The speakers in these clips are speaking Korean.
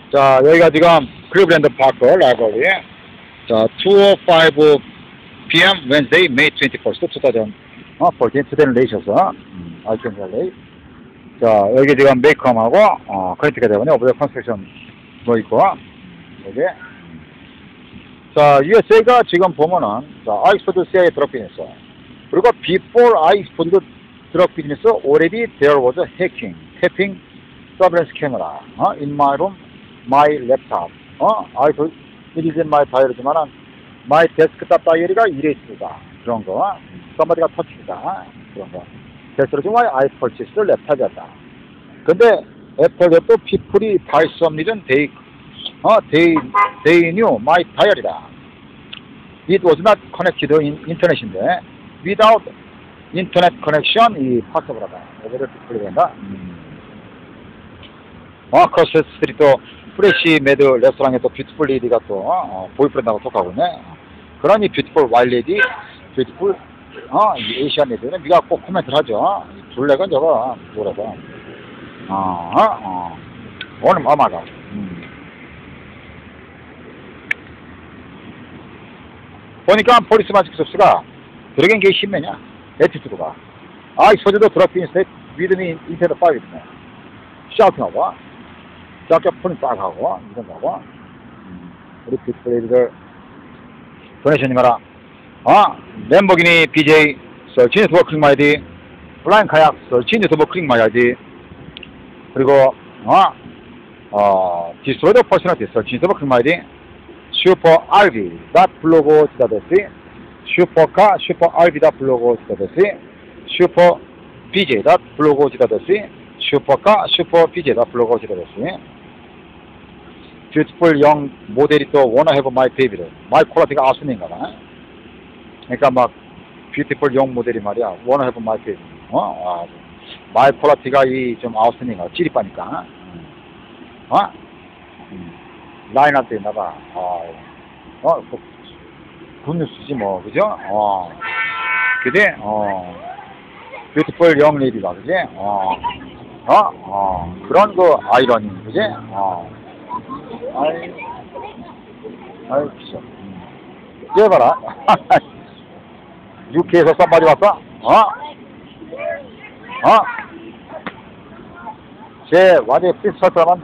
자, 여기가 지금 클리블랜드 파크 라이브러리. 자, 2:05 p.m. Wednesday, May 21st, 2014. Today는 레이셔서. 아이템 레이. 자, 여기 지금 메이크업하고, 커넥트가 되거든요. 오브젝트 컨스트럭션 뭐 있고, 여기. 자, USA가 지금 보면은, 자, 아이스포드 CIA 드럭 비즈니스. 그리고 before 아이스포드 드럭 비즈니스, already there was a hacking, tapping surveillance camera, in my room, my laptop. it is in my diary지만은, my desktop diary가 이래 있습니다. 그런 거. somebody가 터치다. 그런 거. That's the reason why I purchased the laptop이었다. 근데, 애플도 또 people이 by some reason they knew my diary다. It was not connected to internet인데, without internet connection, 이 possible하다. 여기를 듣게 된다. 크로스 스트리트 프레시 매드 레스토랑에 또 뷰티풀 레디가 또 보이프렌드하고 톡하고 있네. 그러니 뷰티풀 와일레디, 뷰티풀 에이시안 레디는 네가 꼭 코멘트를 하죠. 블랙은 저거 뭐라고? 오늘 뭐마가. 보니까 폴리스 마스크 섭스가 드래곤 게이 신매냐? 에티튜드가. 이 소재도 드럭빈 스테이트 위드미 인테더 파이브네. 샤우팅하고, 쫙쫙 폰이 딱 하고, 이런 거고. 우리 빅플레이들 도네이션이 가라. 램보기니 BJ, 서치 유튜버 클릭 마이디, 플라잉 카약, 서치 유튜버 클릭 마이디, 그리고, 디스트로이더 퍼스널티, 서치 유튜버 클릭 마이디, 슈퍼 RV, 블로그 지다데시, 슈퍼카, 슈퍼 RV 블로그 지다데시, 슈퍼 BJ 블로그 지다데시, 슈퍼카, 슈퍼 BJ 블로그 지다데시. 뷰티풀 영 모델이 또 wanna have my baby를, my 퀄리티가 아스인가 봐. 그러니까 막 뷰티풀 영 모델이 말이야, wanna have my baby. my 퀄리티가 이 좀 아스인가, 찌릿빠니까. 라인업 돼 있나봐. 굿뉴스지 뭐, 그죠? 그지? 뷰티풀 영 레디가, 그지? 그런 거 아이러니, 그지? 아이, 그죠? 쟤봐라. UK에서 썸바디 왔어? 쟤 완전히 피스할 사람한데.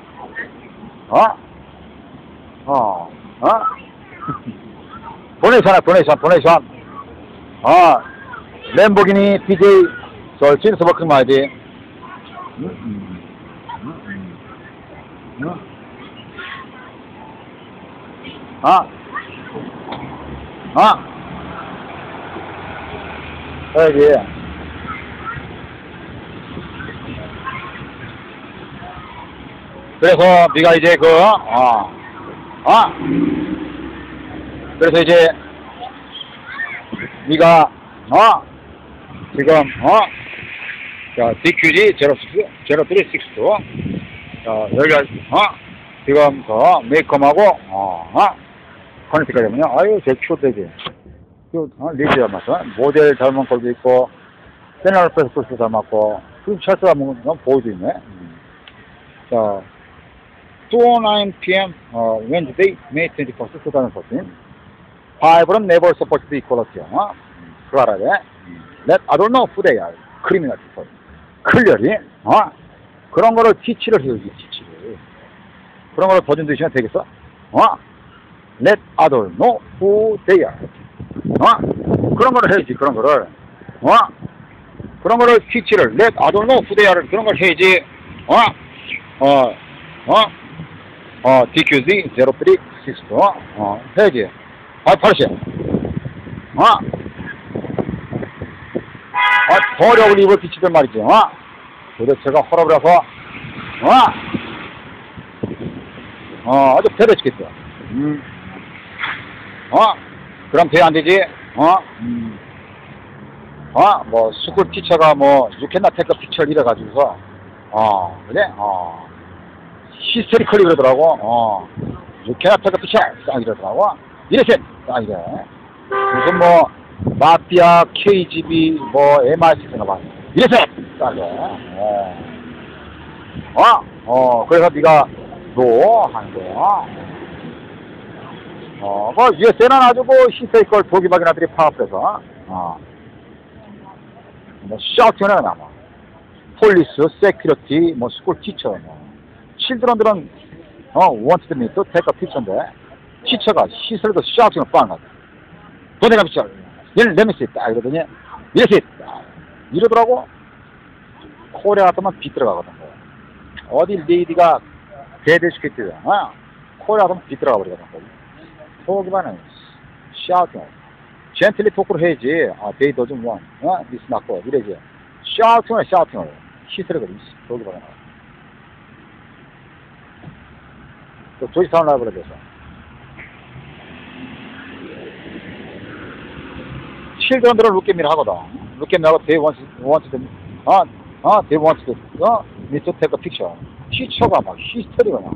도네이션. 램보기니 BJ 설친 서버크 마이디. 여기. 그래서 네가 이제 그래서 이제 네가 지금 자 DQG 0362 여기가 지금 메이크업하고 커넥트가 되면요. 아유 제 큐되지. 리즈야 맞아. 모델 닮은 걸도 있고 세널 패스포스 닮았고 프린트 찰스 닮은 건 보여도 있네. 자 2:09 p.m. Wednesday, May 21st, 2014. Five는 never supposed to be equality. 그거 알아야 돼. Let other know who they are. criminal people. 클리어리. 그런 거를 티치를 해야지, 티치를. 그런 거를 더 준비시면 되겠어? Let other know who they are. 그런 거를 해야지, 그런 거를. 그런 거를 티치를. Let other know who they are. 그런 걸 해야지. DQZ 0362 해야지. 파르시. 버려을 입을 비치던 말이지. 도대체가 허락을 해서 아주 배려 죽겠어. 그럼 돼 안 되지? 뭐 스쿨 티처가 뭐 you cannot take a picture 이래가지고서 그래? 히스테리컬이 그러더라고. you cannot take a picture 딱 이러더라고. 이래서 딱 이래. 무슨 뭐 마피아 KGB 뭐 MI6인가 봐. 이래서 딱 이래. 그래서 네가 로 하는 거야. 뭐, USA는 아주 뭐, 히스테이컬 도기박이나들이 파업해서, 뭐, 샤우팅을 하나, 뭐, 폴리스, 세큐리티, 뭐, 스쿨 티처, 뭐, 칠드런들은, 원티드 미트, 테이크 피처인데, 티처가 시설도 샤우팅을 빠는 거야. 도대가 미쳐. 얘는 레미스 있다. 이러더니, 이렇게 있다. 이러더라고. 코리아 같으면 비들어가거든. 어디 레이디가 대대시켰대요. 코리아 같으면 비들어가 버리거든. 소기만은 샤우팅. 젠틀리 토크를 해야지. they doesn't want. this not good. 이래지. 샤우팅을 시스를 그리. 소기만은. 또 조지타운 라이브를 해서. 칠드런들은 룩겜이라 하거든. 룩겜이라고 they want to, they want to, need to take a picture. 티처가 막 히스테리가 막.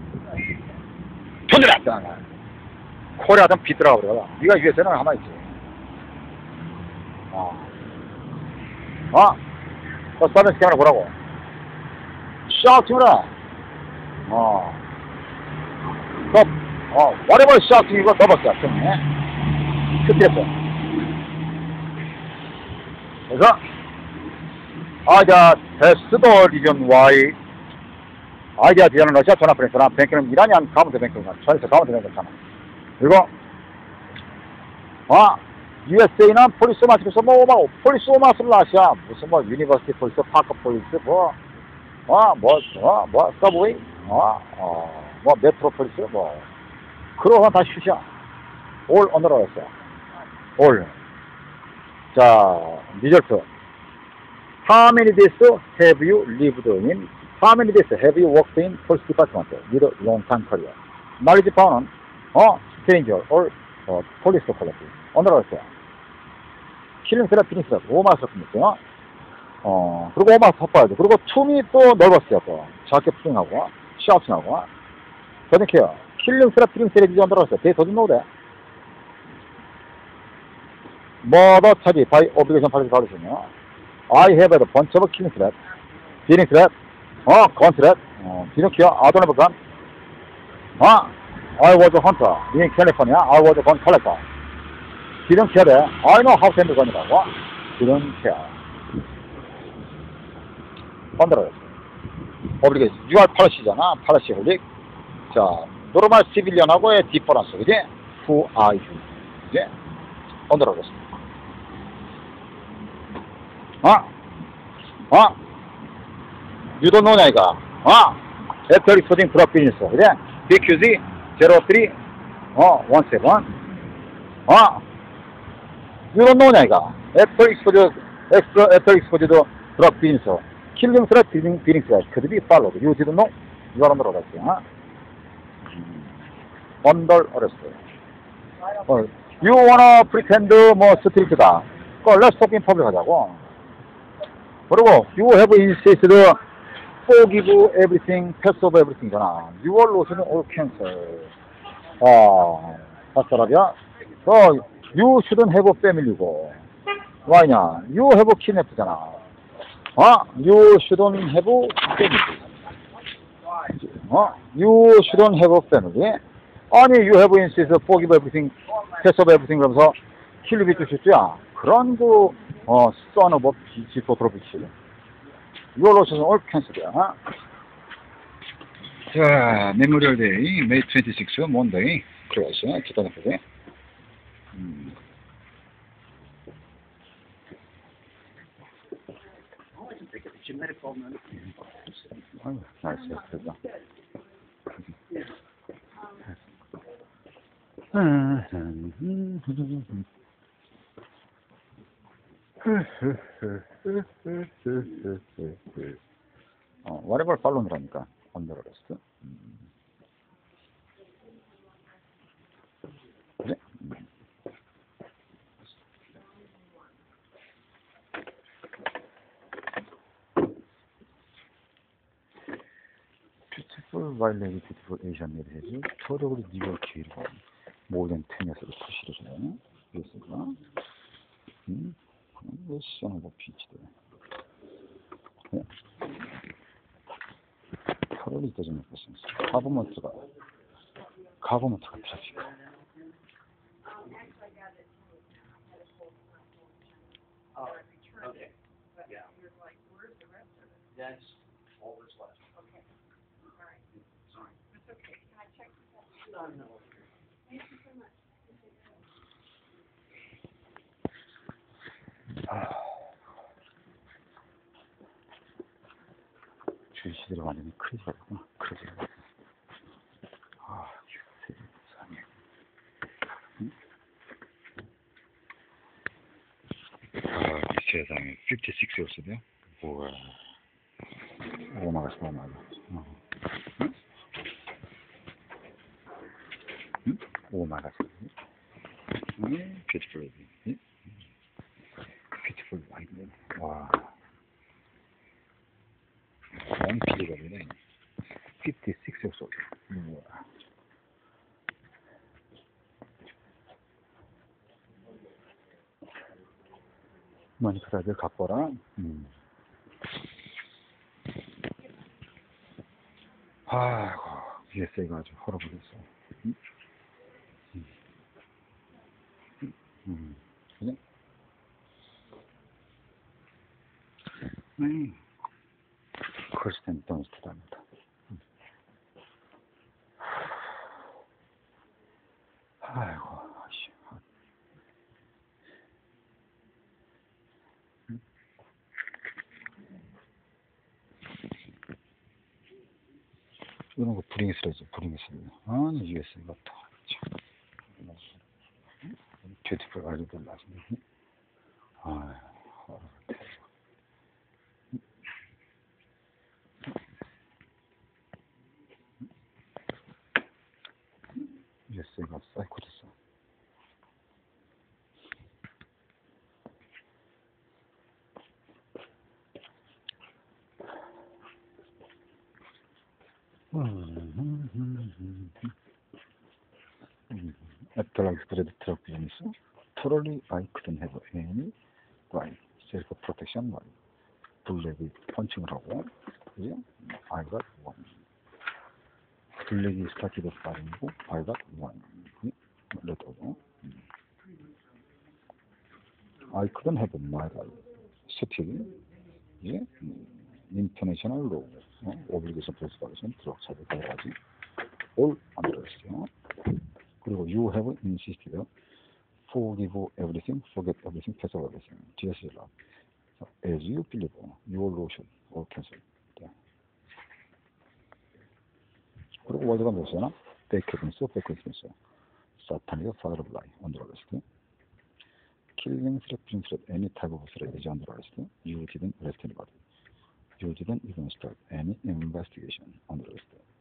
돈들었다. 코리아든 비들어가 버려. 네가 USA는 하나 있지. 그 서비스 캠era 보라고. 샤우팅을 해. whatever 샤우팅이고 더벅이야. 그때였어. 그래서, 테스트도 리전 Y. 아이디어 디자인은 러시아 전화프랭크나 뱅크는 이란이안 가문대 뱅크나 전에서 가문대 뱅크잖아. 그리고 USA는 폴리스 마치면서 폴리스 오마스를 아시아 무슨 뭐 유니버시티 폴리스 파크 폴리스 서브웨이 메트로폴리스 그런 건 다 슈시야. 올 언어로 했어요. 올. 자, 리절트. How many days have you lived in? How many days have you worked in police department with a long time career? Knowledge found stranger or police quality. 언어로 했어요. 킬링스라 피니스라 오마스 같은데요. 그리고 오마스 섞어야죠. 그리고 춤이 또 넓었어요. 또 작게 푸딩하고 샤우팅하고 더니케어 킬링스라 피니스라 비전 언어로 했어요. They doesn't know that. Murder charge by obligation policy violation. I have had a bunch of killing threats, beating threats, gun threats, didn't care, I don't have a gun. I was a hunter in California, I was a gun collector. Didn't care that, I know how to handle gun이라고. Didn't care. 번들어요. obligation, you are policy잖아, policy oblig. 자, normal civilian하고의 difference, 그지? Who are you? 그지? 번들어졌습니다. You don't know 이가. After exposing drug business, 그래? BQZ 03 17. You don't know 이가. After exposure drug business, killing threat, beating threat could be followed. You didn't know? You are under arrest. Under arrest. You wanna pretend 뭐 스트리트다. Let's talk in public 하자고. 그리고 you have insisted forgive everything, pass over everything잖아. Your lawsuit all cancel. 파스타라비아. You shouldn't have a family고. Why냐? You have a kidnapped잖아. You shouldn't have a family. You shouldn't have a family. 아니, you have insisted forgive everything, pass over everything 그러면서 킬리비트 슈트야. 그런 son of a bitch, 도트로비치. 이걸로서는 all cancel이야. 자, 메모리얼 데이, May 26, Monday. 그래서, 기다려보게. 나이스, 됐다. whatever 팔로우라니까 언더로 했어. 그래? Beautiful Violet, Beautiful Asian Ladies. 저도 뉴욕 기회로 모든 텐에서도 푸시를 해. 그랬을까? 왜 시원하고 비치대. totally doesn't make sense. 가버먼트가 트래픽. Oh, okay. Yeah. That's all that's left. Okay. All right. Sorry. That's okay. Can I check this out? No. Thank you so much. 주시들이 완전히 크레이지가 있구나. 크레이지가. 세상에. 응? 이 세상에 56였어요? 우와. 오마가스. 응? 응? 오마가스. 응? 뷰티풀. 응? 뷰티풀 와인드. 와. 원 피지거리네. 56였어. 우와. 머니카라들 갖고 와라. 아이고, USA가 아주 헐어버렸어. 그냥? 컬스텐 돈스트답니다. 아이고, 아씨. 이런 거 브링스래죠, 브링스. 아니, USA 같다. 참. 뷰티풀 아주들 나중에. 아이고, USA가 사이코 됐어. After I spread the truck business, thoroughly I couldn't have any right self-protection right. 블랙이 펀칭을 하고, 그지? I got one. 블랙이 스타트가 빠르고, I got one. 레더고. I couldn't have my right. 스틸, 예? 인터내셔널 로우, 오블리게이션 프레스바레이션, 드럭 차별 가야지. all understand. 그리고 you have insisted, forgive everything, forget everything, pass over everything. Jesus love. As you believe, your law should all cancel. 그리고 월드가 몇이잖아? 백헤든스, 백헤든스. 사탄이가 father of lie, under arrest. Killing threat, killing threat, any type of threat is under arrest. You didn't arrest anybody. You didn't even start any investigation, under arrest.